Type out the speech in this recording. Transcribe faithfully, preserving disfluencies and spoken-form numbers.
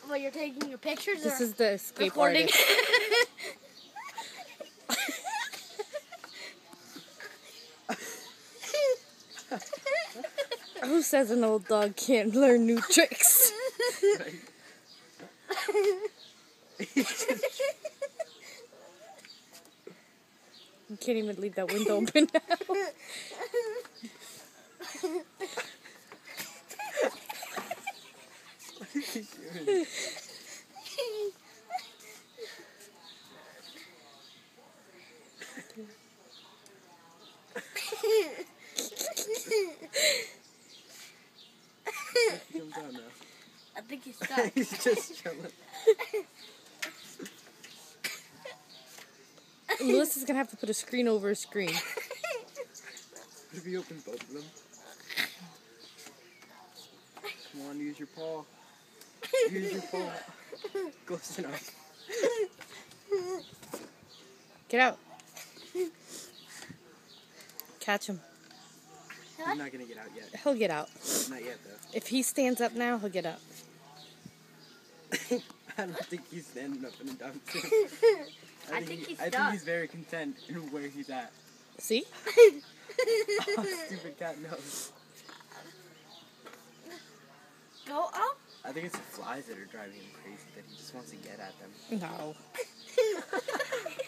Well, you're taking your pictures. This or is the escape recording? artist. Who says an old dog can't learn new tricks? You can't even leave that window open now. What is he doing? Come down now. I think he's stuck. He's just chilling. Melissa's gonna have to put a screen over a screen. What if you open both of them? Come on, use your paw. Use your paw. Close enough. Get out. Catch him. He's not gonna get out yet. He'll get out. Not yet, though. If he stands up now, he'll get up. I don't think he's standing up in a dog suit. I, I think, think he, he's I stuck. think he's very content in where he's at. See? Oh, stupid cat knows. Go up. I think it's the flies that are driving him crazy, that he just wants to get at them. No.